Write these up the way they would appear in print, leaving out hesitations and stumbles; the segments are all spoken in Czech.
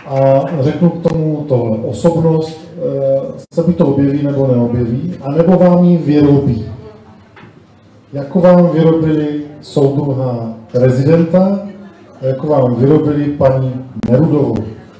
A řeknu k tomu tohle. Osobnost se buď to objeví, nebo neobjeví, anebo vám ji vyrobí. Jako vám vyrobili soudruha rezidenta, jako vám vyrobili paní Nerudovou.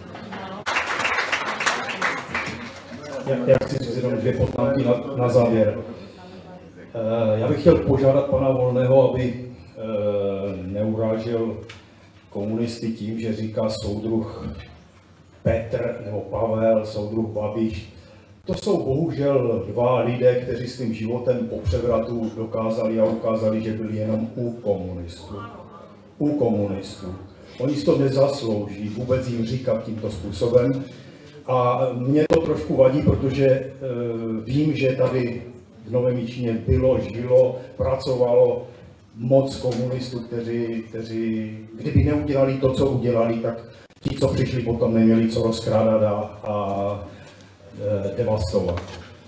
Já chci říct jenom dvě poznámky na závěr. Já bych chtěl požádat pana Volného, aby neurážel komunisty tím, že říká soudruh Petr nebo Pavel, soudruh Babiš. To jsou bohužel dva lidé, kteří svým životem po převratu dokázali a ukázali, že byli jenom u komunistů. U komunistů. Oni si to nezaslouží vůbec jim říkat tímto způsobem. A mě to trošku vadí, protože vím, že tady v Novém Jičíně bylo, žilo, pracovalo moc komunistů, kteří kdyby neudělali to, co udělali, tak ti, co přišli, potom neměli co rozkrádat a devastovat.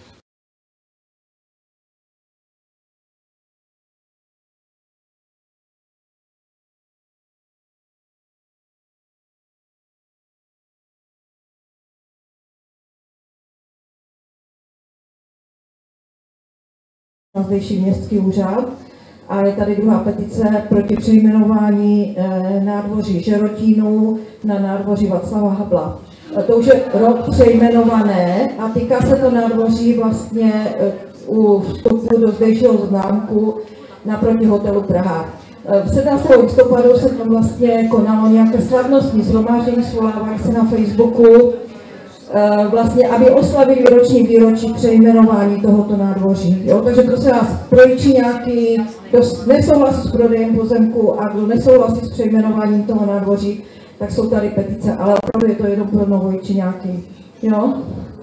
Na zdejší městský úřad a je tady druhá petice proti přejmenování nádvoří Žerotínů na nádvoří Václava Havla. To už je rok přejmenované a týká se to nádvoří vlastně u vstupu do zdejšího zámku naproti hotelu Praha. V 17. listopadu se tam vlastně konalo nějaké slavnostní shromáždění, svolává se na Facebooku, vlastně, aby oslavili výročí přejmenování tohoto nádvoří. Jo? Takže prosím vás, pro Jičíňáky, kdo nesouhlasí s prodejem pozemku a kdo nesouhlasí s přejmenováním toho nádvoří, tak jsou tady petice, ale opravdu je to jenom pro Novojičíňáky. Jo?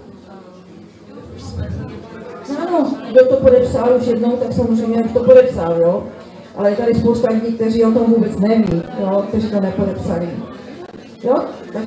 Ano, kdo to podepsal už jednou, tak samozřejmě už to podepsal, jo? Ale je tady spousta lidí, kteří o tom vůbec neví, jo? Kteří to nepodepsali. Jo?